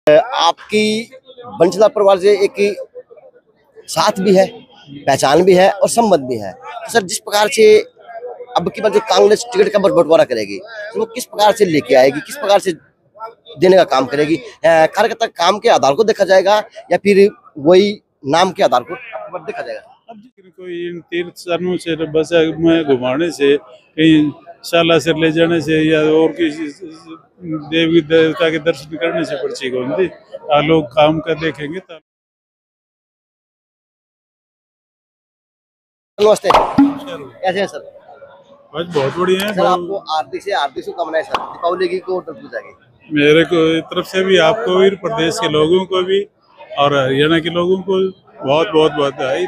आपकी बंसला परिवार से एक साथ भी है, पहचान भी है और संबंध भी है। तो सर जिस प्रकार से अब की बार जो कांग्रेस टिकट का बंटवारा करेगी तो वो किस प्रकार से लेके आएगी, किस प्रकार से देने का काम करेगी? कार्यकर्ता काम के आधार को देखा जाएगा या फिर वही नाम के आधार को देखा जाएगा? अब कोई इन तीर्थ स्थानों से बस में घुमाने से, कहीं शाला से ले जाने से या और किसी देवी देवता के दर्शन करने से पर्ची कौन थी। लोग काम कर देखेंगे। नमस्ते, कैसे हैं सर? आज बहुत बढ़िया है सर। आपको हार्दिक शुभकामनाएं सर, दीपावली की को पूजा की। मेरे को तरफ से भी, आपको भी, प्रदेश के लोगों को भी और हरियाणा के लोगों को बहुत बहुत बधाई।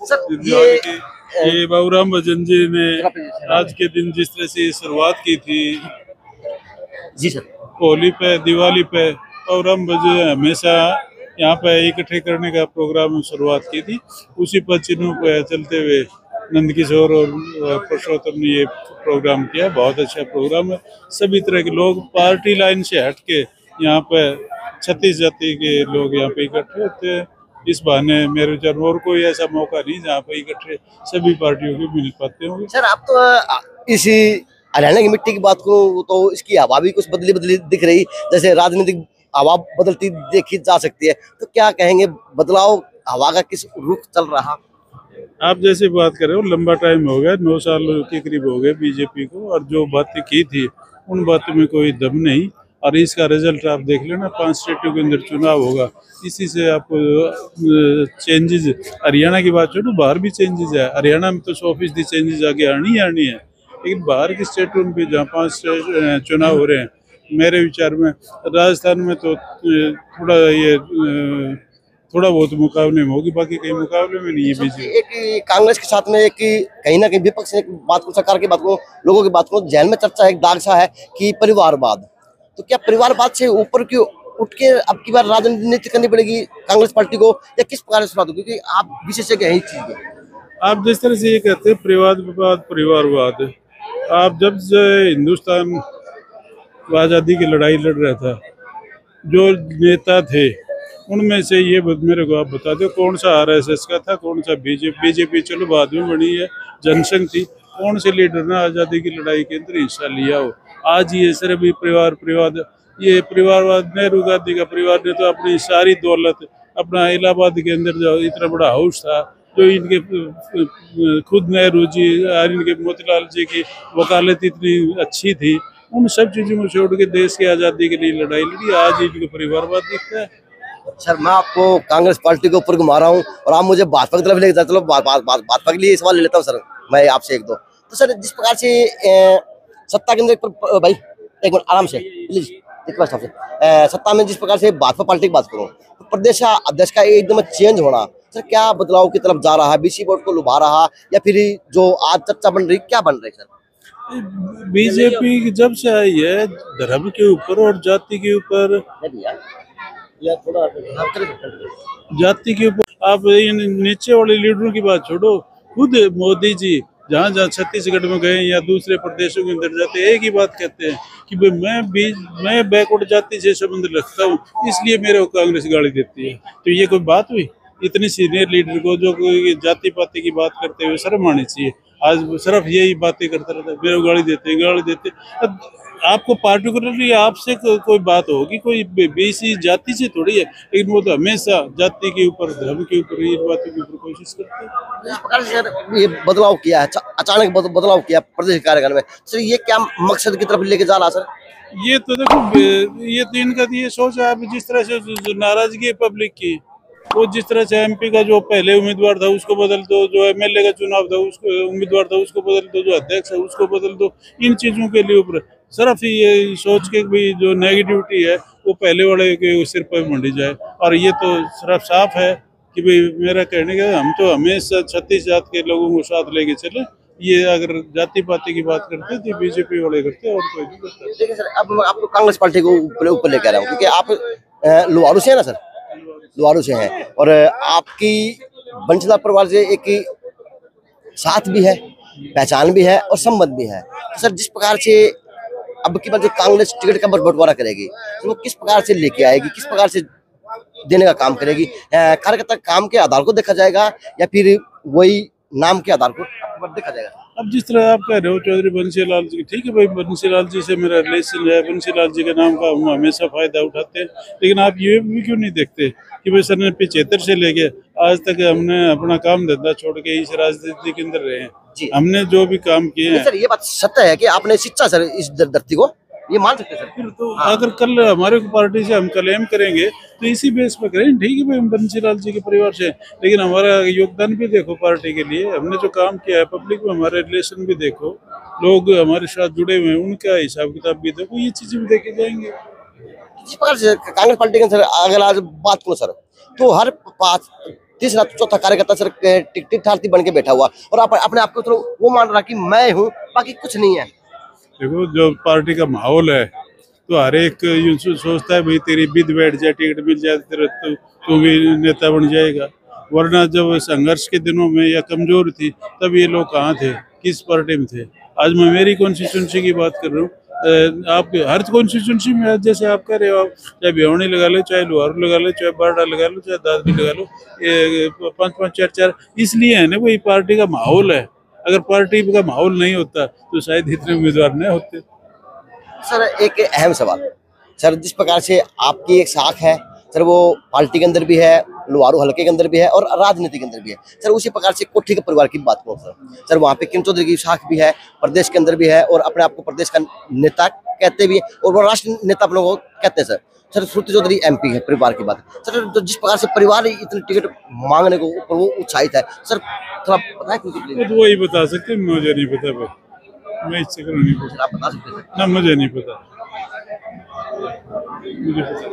ये बाबूराम भजन जी ने आज के दिन जिस तरह से शुरुआत की थी जी सर, होली पे, दिवाली पे, बाबूराम भजन हमेशा यहाँ पे इकट्ठे करने का प्रोग्राम शुरुआत की थी। उसी पर चिन्हों पे चलते हुए नंदकिशोर और पुरुषोत्तम ने ये प्रोग्राम किया। बहुत अच्छा प्रोग्राम है। सभी तरह के लोग पार्टी लाइन से हट के यहाँ पे 36 जाति के लोग यहाँ पे इकट्ठे होते हैं। इस बहाने मेरे विचार में और कोई ऐसा मौका नहीं जहाँ पे इकट्ठे सभी पार्टियों के मिल पाते होंगे। सर आप तो इसी हरियाणा की मिट्टी की बात करूँ तो इसकी हवा भी कुछ बदली बदली दिख रही, जैसे राजनीतिक हवा बदलती देखी जा सकती है। तो क्या कहेंगे, बदलाव हवा का किस रुख चल रहा? आप जैसे बात कर रहे हो, लंबा टाइम हो गया, 9 साल के करीब हो गए बीजेपी को, और जो बातें की थी उन बातों में कोई दम नहीं। और इसका रिजल्ट आप देख लेना, 5 स्टेटों के अंदर चुनाव होगा, इसी से आपको चेंजेस। हरियाणा की बात छोड़ो, बाहर भी चेंजेस है। हरियाणा में तो 100% चेंजेस आगे आनी है, लेकिन बाहर के स्टेटों में भी जहाँ 5 चुनाव हो रहे हैं, मेरे विचार में राजस्थान में तो थोड़ा बहुत मुकाबले में होगी, बाकी कहीं मुकाबले में नहीं है बीजेपी। एक कांग्रेस के साथ में एक कहीं ना कहीं विपक्ष एक बात को, सरकार की बात को, लोगों की बात को जहन में चर्चा एक दाग सा है कि परिवारवाद। तो क्या परिवारवाद से ऊपर क्यों उठ के अब की बार राजनीति करनी पड़ेगी कांग्रेस पार्टी को, या किस प्रकार से? क्योंकि आप विशेषज्ञ हैं इस चीज के। आप जिस तरह से ये कहते हैं परिवारवाद, आप जब से हिंदुस्तान आज़ादी की लड़ाई लड़ रहा था, जो नेता थे उनमें से ये मेरे को आप बता दो, कौन सा आरएसएस का था, कौन सा बीजेपी चलो बाद में बनी है, जनसंघ थी, कौन से लीडर ने आज़ादी की लड़ाई के अंदर हिस्सा लिया हो? आज ये सिर्फ ये परिवारवाद, नेहरू गांधी का परिवार ने तो अपनी सारी दौलत, अपना इलाहाबाद के अंदर जो इतना बड़ा हाउस था, जो इनके खुद नेहरू जी और इनके मोतीलाल जी की वकालत इतनी अच्छी थी, उन सब चीज़ों को छोड़ के देश की आज़ादी के लिए लड़ाई लड़ी। आज इनको परिवारवाद दिखता है। सर मैं आपको कांग्रेस पार्टी के ऊपर घुमा रहा हूँ और आप मुझे भाजपा की तरफ लेके जाते। चलो भाजपा के लिए सवाल ले लेता हूँ सर मैं आपसे एक दो। तो सर जिस प्रकार से सत्ता के अंदर, भाई एक मिनट आराम से प्लीज, रिक्वेस्ट आपसे, सत्ता में जिस प्रकार से भाजपा पार्टी की बात करूँ तो प्रदेश अध्यक्ष का एकदम चेंज होना, सर क्या बदलाव की तरफ जा रहा है? बीसी बोर्ड को लुभा रहा या फिर जो आज चर्चा बन रही, क्या बन रही सर? बीजेपी जब से आई है धर्म के ऊपर और जाति के ऊपर, जाति के ऊपर, आप इन नीचे वाले लीडरों की बात छोड़ो, खुद मोदी जी जहाँ जहाँ छत्तीसगढ़ में गए या दूसरे प्रदेशों के अंदर जाते हैं, एक ही बात कहते हैं कि भाई मैं बैकवर्ड जाति से संबंध रखता हूँ, इसलिए मेरे को कांग्रेस गाली देती है। तो ये कोई बात हुई? इतनी सीनियर लीडर को जो कोई जाति पाति की बात करते हुए शर्म आनी चाहिए। आज सिर्फ यही बातें करता रहता है, मेरे को गाली देते। आपको पार्टिकुलरली आपसे कोई बात होगी, कोई बीसी जाति से थोड़ी है, लेकिन वो तो हमेशा जाति के ऊपर, धर्म के ऊपर, इन बातों के ऊपर कोशिश करते हैं। सर ये बदलाव किया है, अचानक बदलाव किया प्रदेश कार्यकाल में, सर ये क्या मकसद की तरफ लेके जा रहा सर? ये तो देखो, ये तो इनका ये सोच है। आप जिस तरह से नाराजगी है पब्लिक की, वो जिस तरह से एमपी का जो पहले उम्मीदवार था उसको बदल दो, जो एमएलए का चुनाव था उसको उम्मीदवार था उसको बदल दो, जो अध्यक्ष है उसको बदल दो, इन चीजों के लिए ऊपर सिर्फ ये सोच के भी जो नेगेटिविटी है वो पहले वाले के सिर पर मंडी जाए। और ये तो सिर्फ साफ है कि भाई मेरा कहने का, हम तो हमेशा 36 जात के लोगों को साथ लेके चले। ये अगर जाति पाति की बात करते तो बीजेपी वाले करते और कोई नहीं करता। देखिए सर, अब आपको कांग्रेस पार्टी को ऊपर लेके आ रहा हूँ क्योंकि आप लुहारू से है ना सर, लुहारू से हैं और आपकी बंसला परिवार से एक साथ भी है, पहचान भी है और संबंध भी है। तो सर जिस प्रकार से अब की बार जो कांग्रेस टिकट का बंटवारा करेगी तो वो किस प्रकार से लेके आएगी, किस प्रकार से देने का काम करेगी? कार्यकर्ता काम के आधार को देखा जाएगा या फिर वही नाम के आधार को देखा जाएगा? अब जिस तरह आप कह रहे हो चौधरी बंसीलाल जी, ठीक है भाई, बंसीलाल जी से मेरा रिलेशन है, बंसीलाल जी के नाम का हम हमेशा फायदा उठाते हैं, लेकिन आप ये भी क्यों नहीं देखते कि भाई सर ने 75 से लेके आज तक हमने अपना काम धंधा छोड़ के इस राजनीति के अंदर रहे हैं, हमने जो भी काम किए हैं। सर ये बात सत्य है कि आपने शिक्षा सर इस धरती को, ये मान सकते हैं सर? फिर तो अगर कल हमारे पार्टी से हम क्लेम करेंगे तो इसी बेस पे करें, ठीक है भाई हम बंसीलाल जी के परिवार से, लेकिन हमारा योगदान भी देखो पार्टी के लिए, हमने जो काम किया है पब्लिक में, हमारे रिलेशन भी देखो, लोग हमारे साथ जुड़े हुए हैं उनका हिसाब किताब भी देखो, ये चीजें भी देखे जाएंगे। जिस प्रकार से कांग्रेस पार्टी के सर अगर आज बात करूं सर, तो हर 5 तीसरा चौथा कार्यकर्ता सर टिकटार्थी बन के बैठा हुआ और अपने आप को तो वो मान रहा कि मैं हूँ, बाकी कुछ नहीं है। देखो जो पार्टी का माहौल है तो हर एक यूं सोचता है भाई तेरी बिद बैठ जाए, टिकट मिल जाए, तेरे तू भी नेता बन जाएगा, वरना जब संघर्ष के दिनों में या कमजोर थी तब ये लोग कहाँ थे, किस पार्टी में थे? आज मैं मेरी कॉन्स्टिट्यूंसी की बात कर रहा हूँ, आप हर कॉन्स्टिट्यूंसी में जैसे आप कह रहे हो, आप चाहे भिवानी लगा लो, चाहे लोहारू लगा लो, चाहे बारडा लगा लो, चाहे दादरी लगा लो, 5-5 4-4 इसलिए है ना भाई पार्टी का माहौल है। अगर पार्टी का माहौल नहीं होता तो शायद इतने उम्मीदवार नहीं होते। सर एक अहम सवाल सर, जिस प्रकार से आपकी एक शाख है सर, वो पार्टी के अंदर भी है, लोहारू हल्के के अंदर भी है और राजनीति के अंदर भी है सर, उसी प्रकार से कोठी के परिवार की बात करूँ सर, वहाँ पे किरण चौधरी की शाख भी है, प्रदेश के अंदर भी है और अपने आप को प्रदेश का नेता कहते भी है और वो राष्ट्रीय नेता अपने को कहते हैं सर। श्रुति चौधरी MP है, परिवार की बात सर, तो जिस प्रकार से परिवार इतने टिकट मांगने को ऊपर वो उत्साहित है सर, थोड़ा पता है कुछ? तो वही बता सकते, मुझे नहीं पता भाई, मैं इससे नहीं पूछता, आप बता सकते हैं ना मुझे नहीं पता, मुझे पता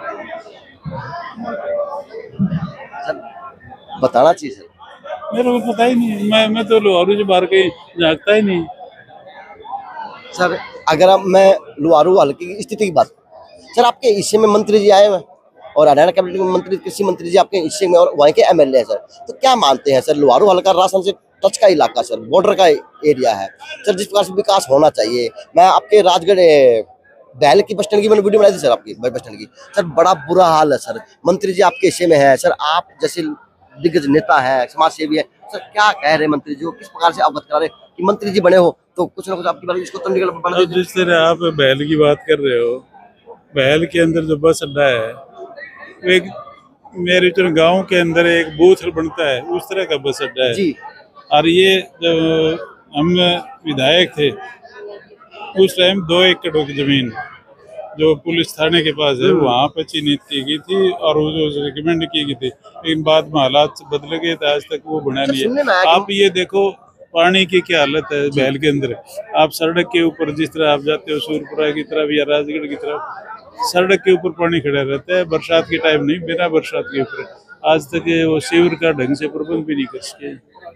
सर, बताना चाहिए सर। मेरे को पता ही नहीं, मैं तो लोहारू से बाहर कहीं झाँकता ही नहीं सर। अगर अब मैं लोहारू हल्के की स्थिति की बात सर, आपके हिस्से में मंत्री जी आए हुए और हरियाणा कैबिनेट में मंत्री, कृषि मंत्री जी आपके हिस्से में और वहीं के MLA है सर, तो क्या मानते हैं सर, लोहारू हल्का राजस्थान से टच का इलाका सर, बॉर्डर का एरिया है सर, जिस प्रकार से विकास होना चाहिए। मैं आपके राजगढ़ बैल की बस स्टैंड की मैंने वीडियो बनाई थी सर, आपकी बस स्टैंड की सर, बड़ा बुरा हाल है सर, मंत्री जी आपके हिस्से में है सर, आप जैसे दिग्गज नेता है, समाज सेवी है सर, क्या कह रहे मंत्री जी, किस प्रकार से अवगत करा रहे कि मंत्री जी बने हो तो कुछ ना कुछ आपकी बात इसको तो निकल पड़ा। जिस तरह आप बैल की बात कर रहे हो, बैल के अंदर जो बस अड्डा है वो एक मेरे गांव के अंदर एक बूथ बनता है, उस तरह का बस अड्डा है जी। और ये जब हम विधायक थे उस टाइम 2 एकड़ की जमीन जो पुलिस थाने के पास है वहाँ पे चिन्हित की गई थी और वो जो रिकमेंड की गई थी, लेकिन बाद में हालात बदल गए थे, आज तक वो बना नहीं है। आप ये देखो पानी की क्या हालत है बैल के अंदर, आप सड़क के ऊपर जिस तरह आप जाते हो सूरपुरा की तरफ या राजगढ़ की तरफ, सड़क के ऊपर पानी खड़ा रहता है, बरसात के टाइम नहीं, बिना बरसात के ऊपर आज तक वो सीवर का ढंग से प्रबंध भी नहीं कर सके।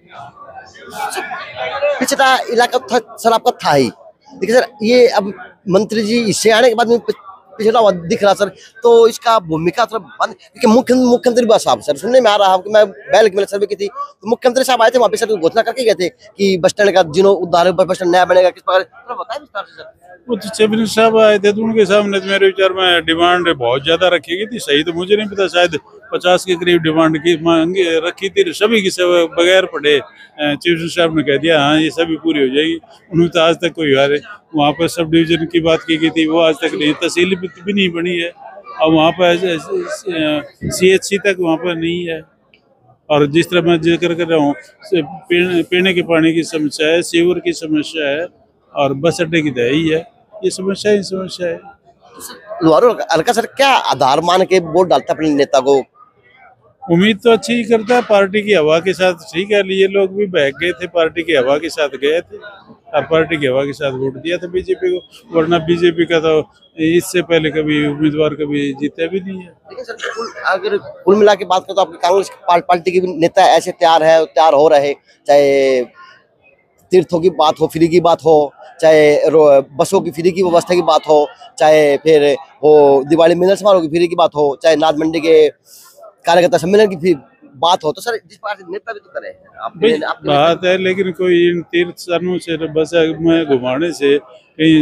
पिछड़ा इलाका था सर आपका था ही, देखिए सर ये अब मंत्री जी इससे आने के बाद में पिछड़ा हुआ दिख रहा सर, तो इसका भूमिका थोड़ा बंद, क्योंकि मुख्यमंत्री बस साहब सर, सुनने में आ रहा कि मैं बैल की सर्वे की थी तो मुख्यमंत्री साहब आए थे वहाँ पे सर, घोषणा करके गए थे कि बस स्टैंड का जीर्णोद्धार, बस स्टैंड नया बनेगा, किस प्रकार बताया विस्तार से सर। वो तो कैबिनेट साहब आए थे तो उनके सामने तो मेरे विचार में डिमांड बहुत ज्यादा रखी गई थी, सही तो मुझे नहीं पता, शायद 50 के करीब डिमांड की मांग रखी थी, सभी की सब बगैर पढ़े चीफ मिनिस्टर साहब ने कह दिया हाँ ये सभी पूरी हो जाएगी। उन्होंने तो आज तक कोई वहाँ पर सब डिवीजन की बात की गई थी, वो आज तक नहीं, तहसील भी नहीं बनी है और वहाँ पर CHC तक वहाँ पर नहीं है। और जिस तरह मैं जिक्र कर रहा हूँ, पीने के पानी की समस्या है, सीवर की समस्या है और बस अड्डे की दही है, ये समस्या ही समस्या है। लोहारू हल्का सर क्या आधार मान के वोट डालता अपने नेता को? उम्मीद तो अच्छी ही करता है, पार्टी की हवा के साथ, ठीक है, ये लोग भी बहक गए थे, पार्टी की हवा के साथ गए थे और पार्टी की हवा के साथ वोट दिया था बीजेपी को, वरना बीजेपी का तो इससे पहले कभी उम्मीदवार कभी जीता भी नहीं है। लेकिन सर अगर कुल मिला के बात करें तो आपकी कांग्रेस पार्टी के भी नेता ऐसे तैयार हो रहे, चाहे तीर्थों की बात हो, फ्री की बात हो, चाहे बसों की फ्री की व्यवस्था की बात हो, चाहे फिर वो दिवाली मिलन समारोह की फ्री की बात हो, चाहे नाथ मंडी के कार्यकर्ता सम्मेलन की बात हो, तो सर जिस प्रकार से नेता भी तो करे बात है, लेकिन कोई इन तीर्थ स्थानों से बस में घुमाने से कहीं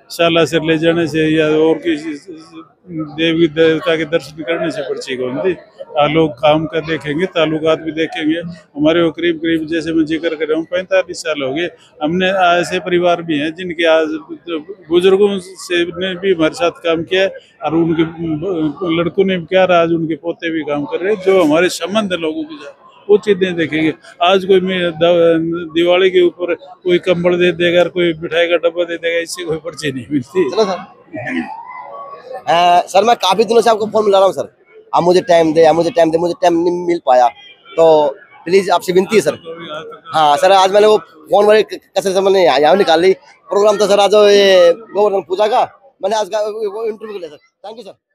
शाला सिर ले जाने से या और किसी देवी देवता के दर्शन करने से पर्ची कौन थी। लोग काम का देखेंगे, ताल्लुकात भी देखेंगे। हमारे वो करीब करीब जैसे मैं जिक्र कर रहा हूँ 45 साल हो गए। हमने ऐसे परिवार भी हैं जिनके आज बुजुर्गों से ने भी हमारे साथ काम किया है और उनके लड़कों ने भी किया, आज उनके पोते भी काम कर रहे हैं। जो हमारे संबंध है लोगों के साथ वो चीजें देखेंगे। आज कोई दिवाली के ऊपर कोई कंबल दे देगा, कोई मिठाई का डब्बा दे देगा, इससे कोई पर्ची नहीं मिलती। चलो सर। सर मैं काफी दिनों से आपको फोन मिला रहा हूँ सर, आप मुझे टाइम दे, मुझे टाइम नहीं मिल पाया, तो प्लीज आपसे विनती है सर। हाँ सर, आज मैंने वो फोन वाले कसर से मैंने यहाँ निकाल ली। प्रोग्राम था सर आज ये गोवर्धन पूजा का, मैंने आज का वो इंटरव्यू लिया सर। Thank you sir.